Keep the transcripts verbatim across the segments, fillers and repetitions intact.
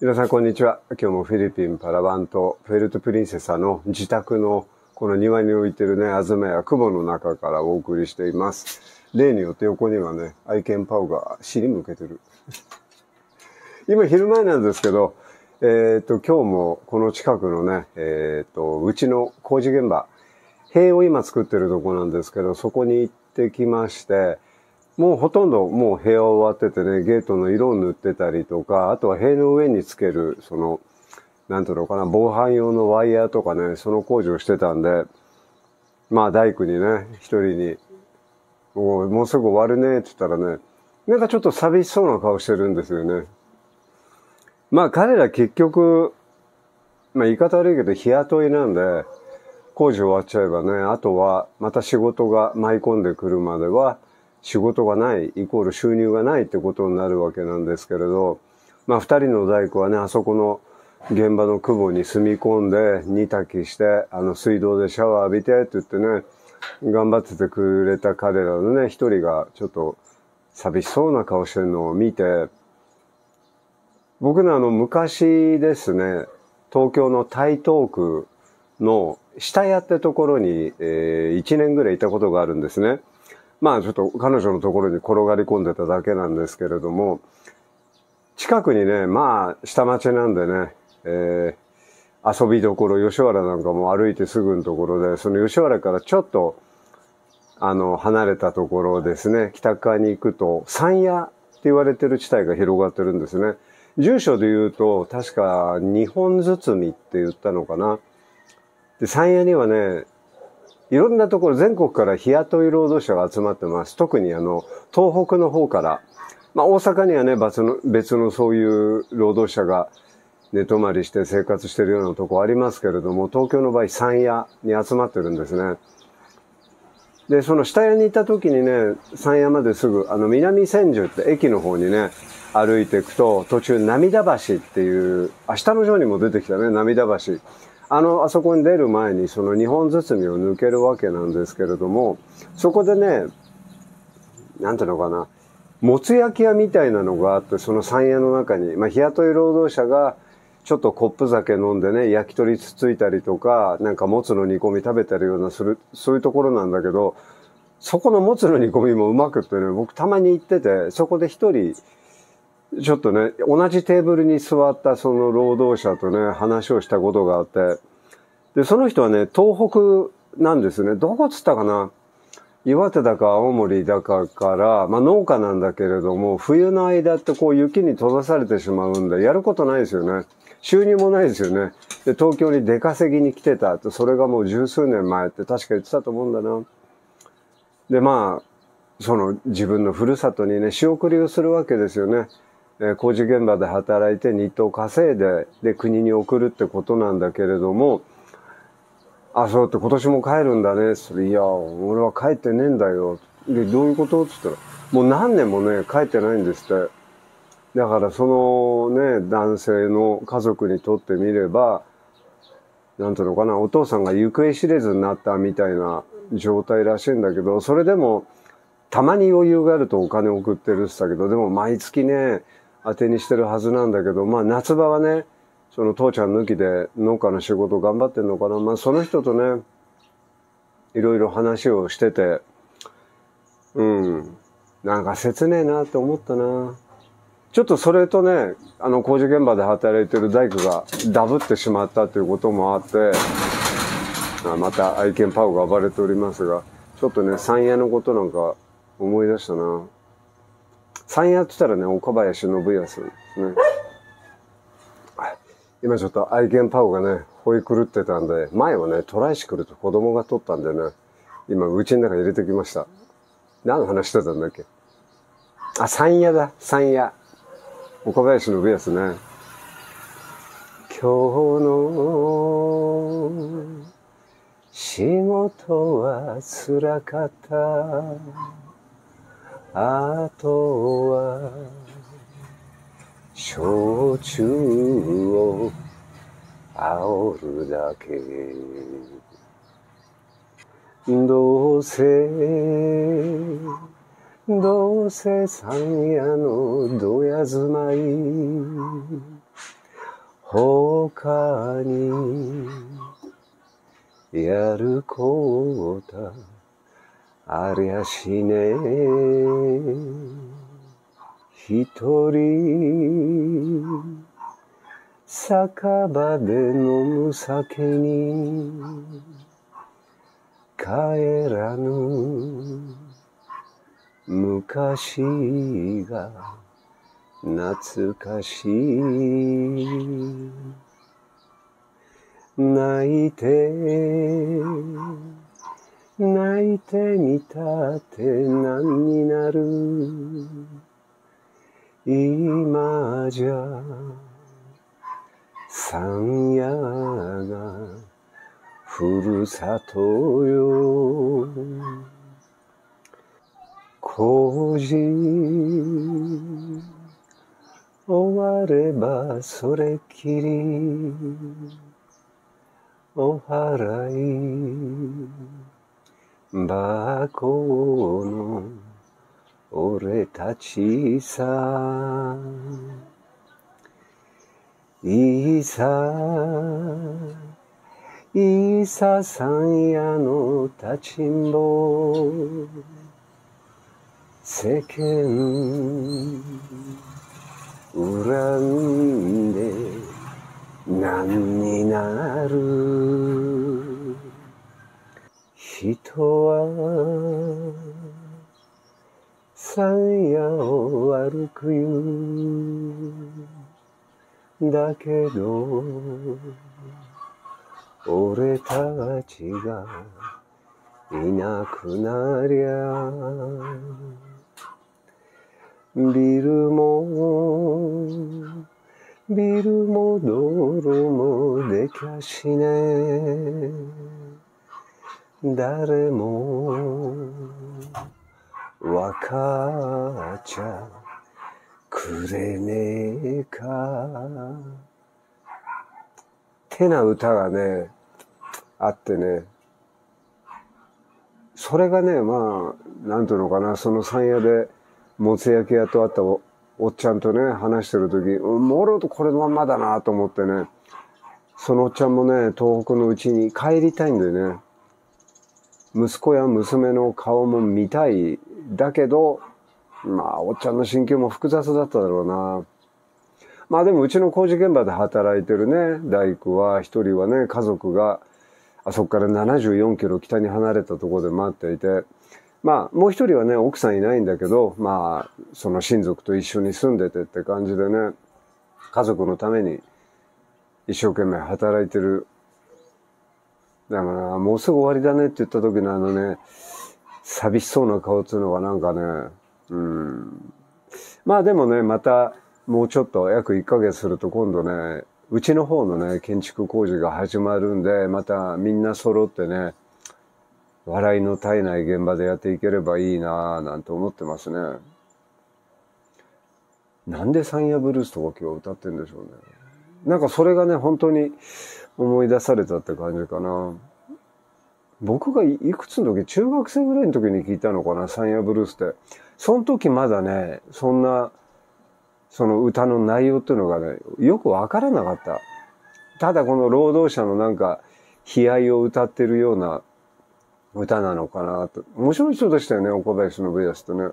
皆さんこんにちは。今日もフィリピンパラワン島プエルトプリンセサの自宅のこの庭に置いてるね、アズメや雲の中からお送りしています。例によって横にはね、愛犬パウが尻向けてる。今昼前なんですけど、えっと、今日もこの近くのね、えっと、うちの工事現場、塀を今作ってるとこなんですけど、そこに行ってきまして、もうほとんどもう部屋終わっててね、ゲートの色を塗ってたりとか、あとは塀の上につける、その、なんていうのかな、防犯用のワイヤーとかね、その工事をしてたんで、まあ大工にね、一人に、もう、もうすぐ終わるねって言ったらね、なんかちょっと寂しそうな顔してるんですよね。まあ彼ら結局、まあ言い方悪いけど日雇いなんで、工事終わっちゃえばね、あとはまた仕事が舞い込んでくるまでは、仕事がない、イコール収入がないってことになるわけなんですけれど、まあ二人の大工はね、あそこの現場の雲に住み込んで、煮炊きして、あの水道でシャワー浴びてって言ってね、頑張っててくれた彼らのね、一人がちょっと寂しそうな顔してるのを見て、僕のあの昔ですね、東京の台東区の下屋ってところに、えー、いちねんぐらいいたことがあるんですね。まあちょっと彼女のところに転がり込んでただけなんですけれども、近くにね、まあ下町なんでね、えー、遊びどころ、吉原なんかも歩いてすぐのところで、その吉原からちょっと、あの、離れたところですね、北側に行くと、山屋って言われてる地帯が広がってるんですね。住所で言うと、確か日本包って言ったのかな。で、山屋にはね、いろんなところ、全国から日雇い労働者が集まってます。特にあの、東北の方から。まあ大阪にはね、別の、別のそういう労働者が寝泊まりして生活してるようなとこありますけれども、東京の場合山屋に集まってるんですね。で、その下屋に行った時にね、山屋まですぐ、あの、南千住って駅の方にね、歩いていくと、途中涙橋っていう、明日のジョーにも出てきたね、涙橋。あの、あそこに出る前に、その日本包みを抜けるわけなんですけれども、そこでね、なんていうのかな、もつ焼き屋みたいなのがあって、その山屋の中に、まあ、日雇い労働者が、ちょっとコップ酒飲んでね、焼き鳥つついたりとか、なんかもつの煮込み食べたりようなする、そういうところなんだけど、そこのもつの煮込みもうまくってね、僕たまに行ってて、そこで一人、ちょっとね、同じテーブルに座ったその労働者とね、話をしたことがあって、で、その人はね、東北なんですね。どこっつったかな、岩手だか青森だかから、まあ農家なんだけれども、冬の間ってこう雪に閉ざされてしまうんで、やることないですよね。収入もないですよね。で、東京に出稼ぎに来てたって、それがもう十数年前って確か言ってたと思うんだな。で、まあ、その自分のふるさとにね、仕送りをするわけですよね。え工事現場で働いて日当稼いで、で、国に送るってことなんだけれども、あ、そうって今年も帰るんだね。それ、いや、俺は帰ってねえんだよ。で、どういうことって言ったら、もう何年もね、帰ってないんですって。だからそのね、男性の家族にとってみれば、なんていうのかな、お父さんが行方知れずになったみたいな状態らしいんだけど、それでも、たまに余裕があるとお金送ってるって言ったけど、でも毎月ね、当てにしてるはずなんだけど、まあ夏場はね、その父ちゃん抜きで農家の仕事頑張ってんのかな。まあその人とね、いろいろ話をしてて、うん、なんか切ねえなって思ったな。ちょっとそれとね、あの工事現場で働いてる大工がダブってしまったということもあって、また愛犬パウが暴れておりますが、ちょっとね、山屋のことなんか思い出したな。山屋って言ったらね、岡林信康ですね。今ちょっと愛犬パウがね、吠え狂ってたんで、前はね、トライシクルと子供が取ったんでね、今、家の中に入れてきました。何の話してたんだっけ。あ、山屋だ、山屋。岡林信康ね。今日の仕事は辛かった。あとは焼酎を煽るだけ。どうせどうせ山屋のどや住まい、 他にやることありゃしねえ。一人酒場で飲む酒に帰らぬ昔が懐かしい。泣いて泣いてみたって何になる。今じゃ山谷がふるさとよ。工事終わればそれきり。お払い箱の俺たちさ。いさいさ山谷の立ちんぼ。世間恨んで何になる。人は山谷を歩くよ。だけど俺たちがいなくなりゃビルもビルも道路もできゃしねえ。誰もわかっちゃくれねえか。てな歌がねあってね、それがね、まあなんていうのかな、その山谷でもつ焼き屋と会った お, おっちゃんとね話してる時、もろとこれのまんまだなと思ってね、そのおっちゃんもね東北のうちに帰りたいんだよね。息子や娘の顔も見たい。だけどまあおっちゃんの心境も複雑だっただろうな。まあでもうちの工事現場で働いてるね大工は一人はね、家族があそこからななじゅうよんキロ北に離れたところで待っていて、まあもう一人はね奥さんいないんだけど、まあその親族と一緒に住んでてって感じでね、家族のために一生懸命働いてる。だからもうすぐ終わりだねって言った時のあのね寂しそうな顔っていうのがなんかね、うん、まあでもねまたもうちょっと約いっかげつすると今度ねうちの方のね建築工事が始まるんで、またみんな揃ってね笑いの絶えない現場でやっていければいいなぁなんて思ってますね。なんで山谷ブルースとか今日歌ってんでしょうね。なんかそれがね本当に思い出されたって感じかな。僕がいくつの時、中学生ぐらいの時に聞いたのかな、山谷ブルースって。その時まだねそんなその歌の内容っていうのがねよくわからなかった。ただこの労働者のなんか悲哀を歌ってるような歌なのかなと。面白い人でしたよね、岡林信康ってね。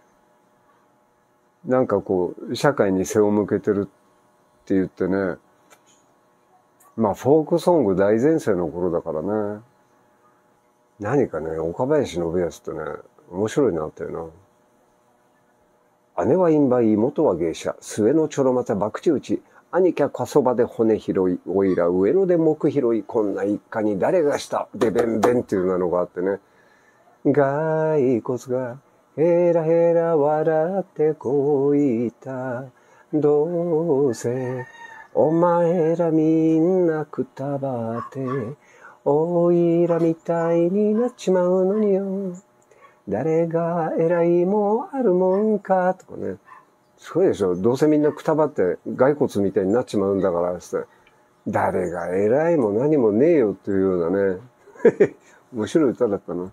なんかこう社会に背を向けてるって言ってね、まあフォークソング大全盛の頃だからね。何かね岡林信康ってね面白いなってよな。姉は陰梅、妹は芸者、末のちょろまた博打打ち、兄貴は過そばで骨拾い、おいら上野で木拾い、こんな一家に誰がしたでべんべんっていうのがあってね。骸骨がヘラヘラ笑ってこいた。どうせお前らみんなくたばって、おいらみたいになっちまうのによ。誰が偉いもあるもんかとかね。すごいでしょ。どうせみんなくたばって骸骨みたいになっちまうんだからって。誰が偉いも何もねえよっていうようなね。面白い歌だったな。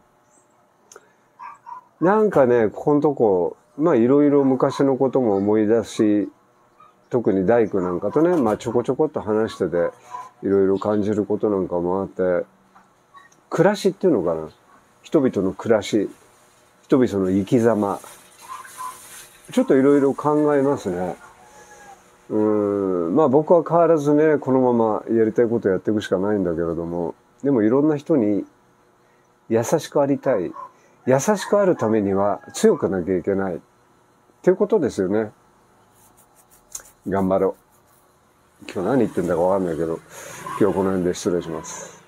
なんかね、ここのとこ、まあいろいろ昔のことも思い出すし、 特に大工なんかとね、まあちょこちょこっと話してて、いろいろ感じることなんかもあって、暮らしっていうのかな。人々の暮らし、人々の生き様。ちょっといろいろ考えますね。うーん、まあ僕は変わらずね、このままやりたいことやっていくしかないんだけれども、でもいろんな人に優しくありたい。優しくあるためには強くなきゃいけない。っていうことですよね。頑張ろう。今日何言ってんだかわかんないけど、今日はこの辺で失礼します。